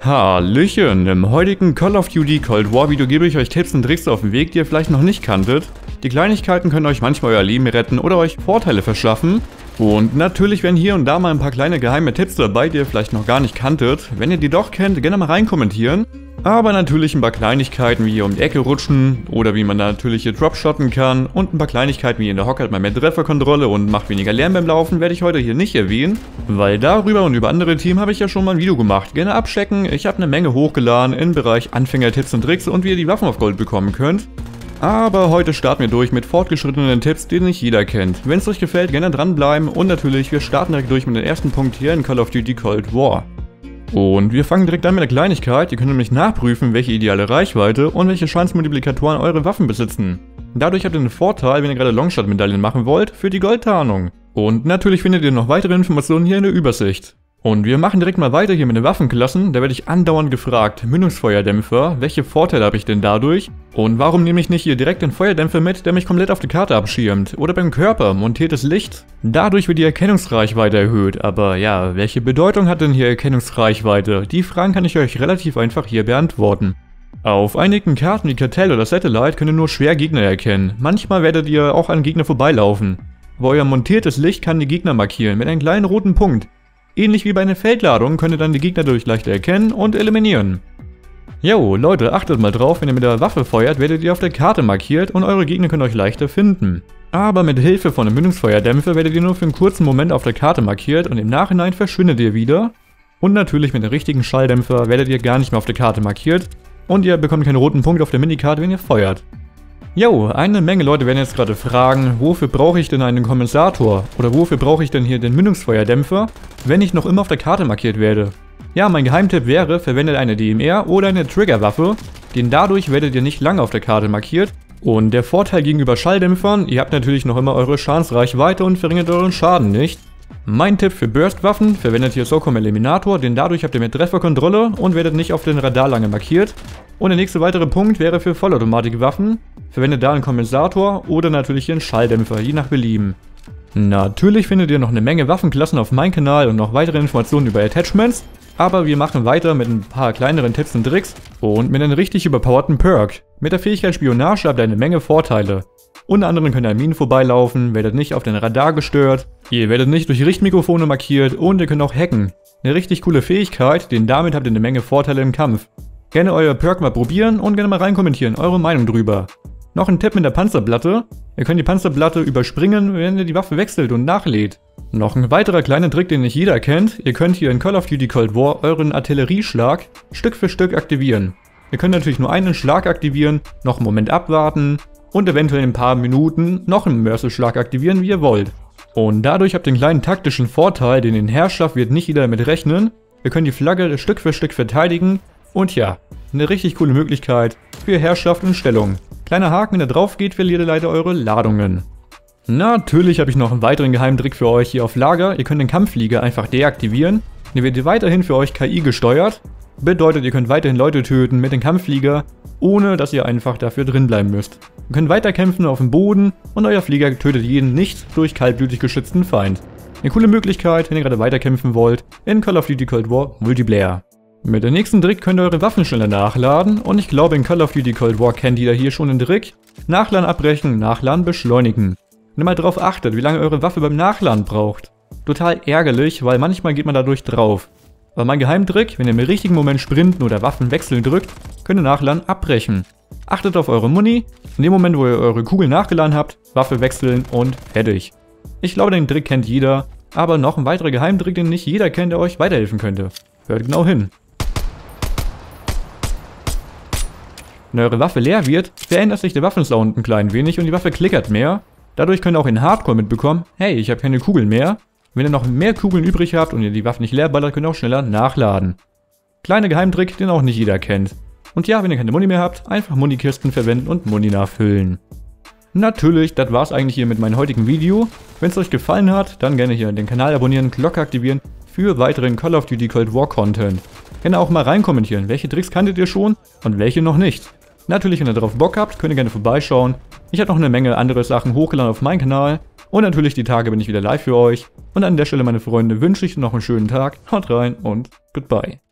Hallöchen, im heutigen Call of Duty Cold War Video gebe ich euch Tipps und Tricks auf den Weg, die ihr vielleicht noch nicht kanntet. Die Kleinigkeiten können euch manchmal euer Leben retten oder euch Vorteile verschaffen. Und natürlich wären hier und da mal ein paar kleine geheime Tipps dabei, die ihr vielleicht noch gar nicht kanntet. Wenn ihr die doch kennt, gerne mal reinkommentieren. Aber natürlich ein paar Kleinigkeiten wie hier um die Ecke rutschen oder wie man da natürlich hier dropshotten kann und ein paar Kleinigkeiten wie in der Hocke hat man mehr Trefferkontrolle und macht weniger Lärm beim Laufen, werde ich heute hier nicht erwähnen, weil darüber und über andere Themen habe ich ja schon mal ein Video gemacht. Gerne abchecken, ich habe eine Menge hochgeladen im Bereich Anfängertipps und Tricks und wie ihr die Waffen auf Gold bekommen könnt. Aber heute starten wir durch mit fortgeschrittenen Tipps, die nicht jeder kennt. Wenn es euch gefällt, gerne dranbleiben und natürlich, wir starten direkt durch mit dem ersten Punkt hier in Call of Duty Cold War. Und wir fangen direkt an mit der Kleinigkeit, ihr könnt nämlich nachprüfen, welche ideale Reichweite und welche Schadensmultiplikatoren eure Waffen besitzen. Dadurch habt ihr einen Vorteil, wenn ihr gerade Longshot-Medaillen machen wollt, für die Goldtarnung. Und natürlich findet ihr noch weitere Informationen hier in der Übersicht. Und wir machen direkt mal weiter hier mit den Waffenklassen, da werde ich andauernd gefragt, Mündungsfeuerdämpfer, welche Vorteile habe ich denn dadurch? Und warum nehme ich nicht hier direkt den Feuerdämpfer mit, der mich komplett auf die Karte abschirmt? Oder beim Körper, montiertes Licht? Dadurch wird die Erkennungsreichweite erhöht, aber ja, welche Bedeutung hat denn hier Erkennungsreichweite? Die Fragen kann ich euch relativ einfach hier beantworten. Auf einigen Karten wie Cartel oder Satellite könnt ihr nur schwer Gegner erkennen, manchmal werdet ihr auch an Gegner vorbeilaufen. Aber euer montiertes Licht kann die Gegner markieren mit einem kleinen roten Punkt. Ähnlich wie bei einer Feldladung könnt ihr dann die Gegner dadurch leichter erkennen und eliminieren. Jo, Leute, achtet mal drauf, wenn ihr mit der Waffe feuert, werdet ihr auf der Karte markiert und eure Gegner können euch leichter finden. Aber mit Hilfe von einem Mündungsfeuerdämpfer werdet ihr nur für einen kurzen Moment auf der Karte markiert und im Nachhinein verschwindet ihr wieder. Und natürlich mit dem richtigen Schalldämpfer werdet ihr gar nicht mehr auf der Karte markiert und ihr bekommt keinen roten Punkt auf der Minikarte, wenn ihr feuert. Jo, eine Menge Leute werden jetzt gerade fragen, wofür brauche ich denn einen Kompensator? Oder wofür brauche ich denn hier den Mündungsfeuerdämpfer, wenn ich noch immer auf der Karte markiert werde? Ja, mein Geheimtipp wäre, verwendet eine DMR oder eine Triggerwaffe, denn dadurch werdet ihr nicht lange auf der Karte markiert. Und der Vorteil gegenüber Schalldämpfern, ihr habt natürlich noch immer eure Schadensreichweite und verringert euren Schaden nicht. Mein Tipp für Burstwaffen, verwendet hier SOCOM Eliminator, denn dadurch habt ihr mehr Trefferkontrolle und werdet nicht auf den Radar lange markiert. Und der nächste weitere Punkt wäre für Vollautomatikwaffen, verwendet da einen Kompensator oder natürlich einen Schalldämpfer, je nach Belieben. Natürlich findet ihr noch eine Menge Waffenklassen auf meinem Kanal und noch weitere Informationen über Attachments, aber wir machen weiter mit ein paar kleineren Tipps und Tricks und mit einem richtig überpowerten Perk. Mit der Fähigkeit Spionage habt ihr eine Menge Vorteile. Unter anderem könnt ihr an Minen vorbeilaufen, werdet nicht auf den Radar gestört, ihr werdet nicht durch Richtmikrofone markiert und ihr könnt auch hacken. Eine richtig coole Fähigkeit, denn damit habt ihr eine Menge Vorteile im Kampf. Gerne euer Perk mal probieren und gerne mal reinkommentieren, eure Meinung drüber. Noch ein Tipp mit der Panzerplatte. Ihr könnt die Panzerplatte überspringen, wenn ihr die Waffe wechselt und nachlädt. Noch ein weiterer kleiner Trick, den nicht jeder kennt. Ihr könnt hier in Call of Duty Cold War euren Artillerieschlag Stück für Stück aktivieren. Ihr könnt natürlich nur einen Schlag aktivieren, noch einen Moment abwarten und eventuell in ein paar Minuten noch einen Mörselschlag aktivieren, wie ihr wollt. Und dadurch habt ihr einen kleinen taktischen Vorteil, denn in Herrschaft wird nicht jeder damit rechnen. Ihr könnt die Flagge Stück für Stück verteidigen und ja, eine richtig coole Möglichkeit für Herrschaft und Stellung. Kleiner Haken, wenn ihr drauf geht, verliert ihr leider eure Ladungen. Natürlich habe ich noch einen weiteren Geheimtrick für euch hier auf Lager. Ihr könnt den Kampfflieger einfach deaktivieren. Der wird weiterhin für euch KI gesteuert. Bedeutet, ihr könnt weiterhin Leute töten mit dem Kampfflieger, ohne dass ihr einfach dafür drin bleiben müsst. Ihr könnt weiterkämpfen auf dem Boden und euer Flieger tötet jeden nicht durch kaltblütig geschützten Feind. Eine coole Möglichkeit, wenn ihr gerade weiterkämpfen wollt, in Call of Duty Cold War Multiplayer. Mit dem nächsten Trick könnt ihr eure Waffen schneller nachladen und ich glaube in Call of Duty Cold War kennt jeder hier schon den Trick. Nachladen abbrechen, Nachladen beschleunigen. Wenn ihr mal darauf achtet, wie lange eure Waffe beim Nachladen braucht. Total ärgerlich, weil manchmal geht man dadurch drauf. Aber mein Geheimtrick, wenn ihr im richtigen Moment sprinten oder Waffen wechseln drückt, könnt ihr Nachladen abbrechen. Achtet auf eure Muni, in dem Moment wo ihr eure Kugel nachgeladen habt, Waffe wechseln und fertig. Ich glaube den Trick kennt jeder, aber noch ein weiterer Geheimtrick, den nicht jeder kennt, der euch weiterhelfen könnte. Hört genau hin. Wenn eure Waffe leer wird, verändert sich der Waffensound ein klein wenig und die Waffe klickert mehr. Dadurch könnt ihr auch in Hardcore mitbekommen, hey, ich habe keine Kugeln mehr. Wenn ihr noch mehr Kugeln übrig habt und ihr die Waffe nicht leer ballert, könnt ihr auch schneller nachladen. Kleiner Geheimtrick, den auch nicht jeder kennt. Und ja, wenn ihr keine Muni mehr habt, einfach Munikisten verwenden und Muni nachfüllen. Natürlich, das war's eigentlich hier mit meinem heutigen Video. Wenn es euch gefallen hat, dann gerne hier den Kanal abonnieren, Glocke aktivieren für weiteren Call of Duty Cold War Content. Gerne auch mal reinkommentieren, welche Tricks kanntet ihr schon und welche noch nicht. Natürlich, wenn ihr darauf Bock habt, könnt ihr gerne vorbeischauen. Ich habe noch eine Menge andere Sachen hochgeladen auf meinem Kanal. Und natürlich die Tage bin ich wieder live für euch. Und an der Stelle, meine Freunde, wünsche ich noch einen schönen Tag. Haut rein und goodbye.